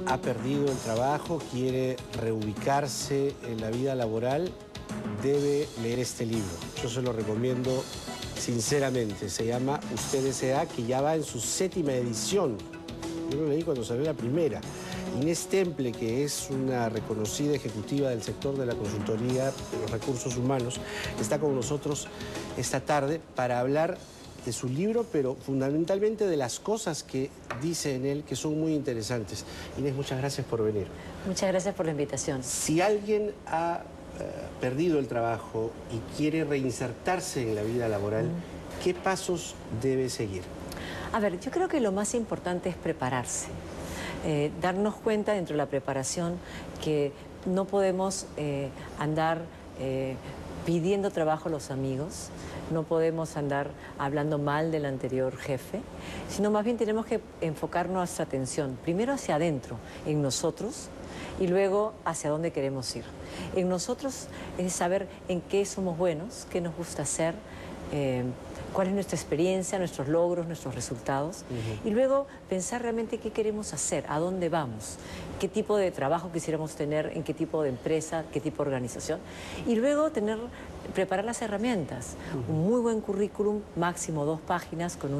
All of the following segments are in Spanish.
ha perdido el trabajo, quiere reubicarse en la vida laboral, debe leer este libro. Yo se lo recomiendo sinceramente. Se llama Usted S.A., que ya va en su 7ª edición. Yo lo leí cuando salió la primera. Inés Temple, que es una reconocida ejecutiva del sector de la consultoría de los recursos humanos, está con nosotros esta tarde para hablar de su libro, pero fundamentalmente de las cosas que dice en él que son muy interesantes. Inés, muchas gracias por venir. Muchas gracias por la invitación. Si alguien ha perdido el trabajo y quiere reinsertarse en la vida laboral, ¿qué pasos debe seguir? A ver, yo creo que lo más importante es prepararse. Darnos cuenta dentro de la preparación que no podemos andar pidiendo trabajo a los amigos, no podemos andar hablando mal del anterior jefe, sino más bien tenemos que enfocar nuestra atención primero hacia adentro, en nosotros, y luego hacia dónde queremos ir. En nosotros es saber en qué somos buenos, qué nos gusta hacer, cuál es nuestra experiencia, nuestros logros, nuestros resultados, y luego pensar realmente qué queremos hacer, a dónde vamos, qué tipo de trabajo quisiéramos tener, en qué tipo de empresa, qué tipo de organización, y luego preparar las herramientas. Un muy buen currículum, máximo 2 páginas, con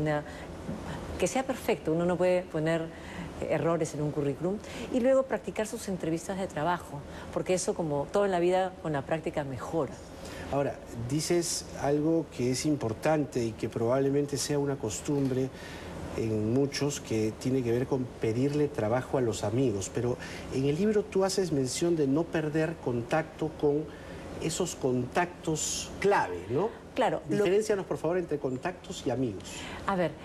que sea perfecto. Uno no puede poner errores en un currículum, y luego practicar sus entrevistas de trabajo, porque eso, como todo en la vida, con la práctica mejora. Ahora, dices algo que es importante y que probablemente sea una costumbre en muchos, que tiene que ver con pedirle trabajo a los amigos, pero en el libro tú haces mención de no perder contacto con esos contactos clave, ¿no? Claro. Diferéncianos, por favor, entre contactos y amigos. A ver,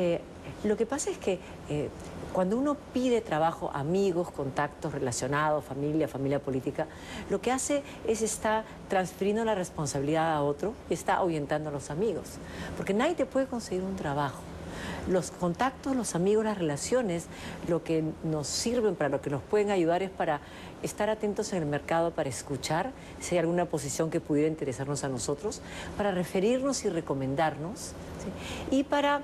lo que pasa es que cuando uno pide trabajo, amigos, contactos relacionados, familia política, lo que hace es estar transfiriendo la responsabilidad a otro y está ahuyentando a los amigos. Porque nadie te puede conseguir un trabajo. Los contactos, los amigos, las relaciones, lo que nos sirven, para lo que nos pueden ayudar, es para estar atentos en el mercado, para escuchar si hay alguna posición que pudiera interesarnos a nosotros, para referirnos y recomendarnos, ¿sí? Y para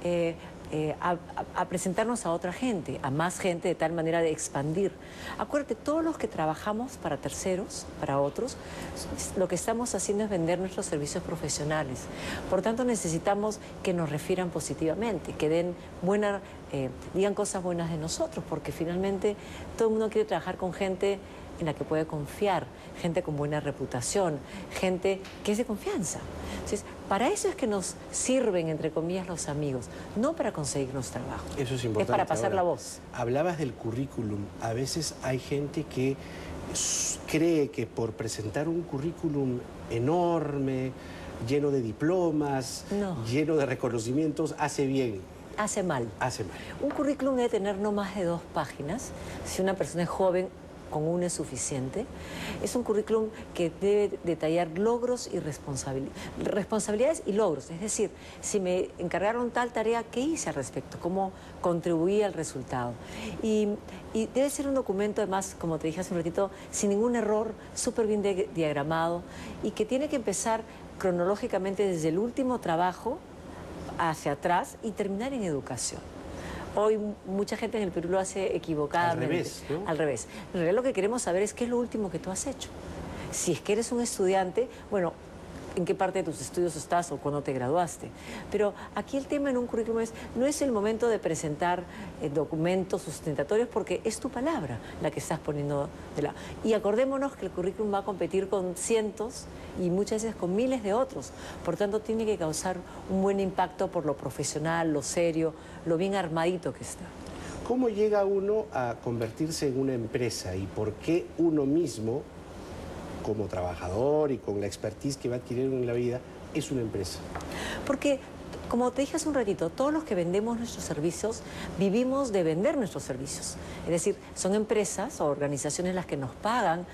a presentarnos a otra gente, a más gente, de tal manera de expandir. Acuérdate, todos los que trabajamos para terceros, para otros, lo que estamos haciendo es vender nuestros servicios profesionales. Por tanto, necesitamos que nos refieran positivamente, que den digan cosas buenas de nosotros, porque finalmente todo el mundo quiere trabajar con gente en la que puede confiar, gente con buena reputación, gente que es de confianza. Entonces, para eso es que nos sirven, entre comillas, los amigos, no para conseguirnos trabajo. Eso es importante. Es para pasar ahora, la voz. Hablabas del currículum. A veces hay gente que cree que por presentar un currículum enorme, lleno de diplomas, lleno de reconocimientos, hace bien. Hace mal. Hace mal. Un currículum debe tener no más de 2 páginas. Si una persona es joven, con una es suficiente. Es un currículum que debe detallar logros y responsabilidades y logros. Es decir, si me encargaron tal tarea, ¿qué hice al respecto? ¿Cómo contribuí al resultado? Y debe ser un documento, además, como te dije hace un ratito, sin ningún error, súper bien diagramado, y que tiene que empezar cronológicamente desde el último trabajo hacia atrás y terminar en educación. Hoy mucha gente en el Perú lo hace equivocadamente. Al revés, ¿no? Al revés. En realidad lo que queremos saber es qué es lo último que tú has hecho. Si es que eres un estudiante, bueno, en qué parte de tus estudios estás o cuándo te graduaste. Pero aquí el tema en un currículum no es el momento de presentar documentos sustentatorios, porque es tu palabra la que estás poniendo de lado. Y acordémonos que el currículum va a competir con cientos y muchas veces con miles de otros. Por tanto, tiene que causar un buen impacto por lo profesional, lo serio, lo bien armadito que está. ¿Cómo llega uno a convertirse en una empresa y por qué uno mismo, como trabajador y con la expertise que va adquiriendo en la vida, es una empresa? Porque, como te dije hace un ratito, todos los que vendemos nuestros servicios vivimos de vender nuestros servicios. Es decir, son empresas o organizaciones las que nos pagan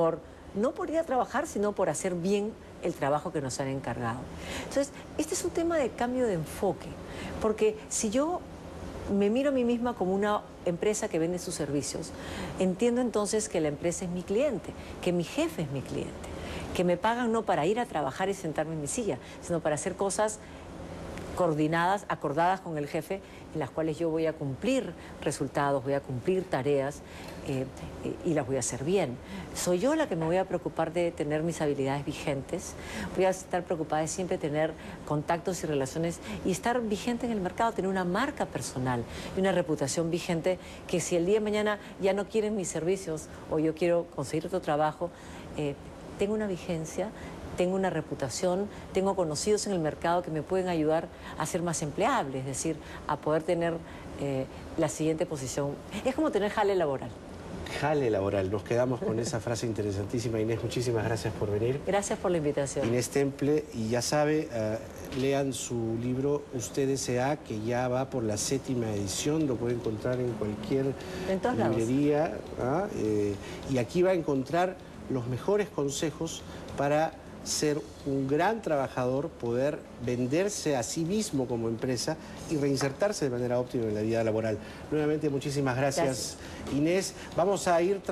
no por ir a trabajar, sino por hacer bien el trabajo que nos han encargado. Entonces, este es un tema de cambio de enfoque, porque si yo me miro a mí misma como una empresa que vende sus servicios, entiendo entonces que la empresa es mi cliente, que mi jefe es mi cliente, que me pagan no para ir a trabajar y sentarme en mi silla, sino para hacer cosas coordinadas, acordadas con el jefe, en las cuales yo voy a cumplir resultados, voy a cumplir tareas y las voy a hacer bien. Soy yo la que me voy a preocupar de tener mis habilidades vigentes, voy a estar preocupada de siempre tener contactos y relaciones y estar vigente en el mercado, tener una marca personal y una reputación vigente que si el día de mañana ya no quieren mis servicios o yo quiero conseguir otro trabajo, tengo una vigencia, tengo una reputación, tengo conocidos en el mercado que me pueden ayudar a ser más empleable, es decir, a poder tener la siguiente posición. Es como tener jale laboral. Jale laboral. Nos quedamos con esa frase interesantísima. Inés, muchísimas gracias por venir. Gracias por la invitación. Inés Temple, y ya sabe, lean su libro Usted S.A., que ya va por la 7ª edición, lo puede encontrar en cualquier librería. Y aquí va a encontrar los mejores consejos para ser un gran trabajador, poder venderse a sí mismo como empresa y reinsertarse de manera óptima en la vida laboral. Nuevamente, muchísimas gracias. Inés. Vamos a ir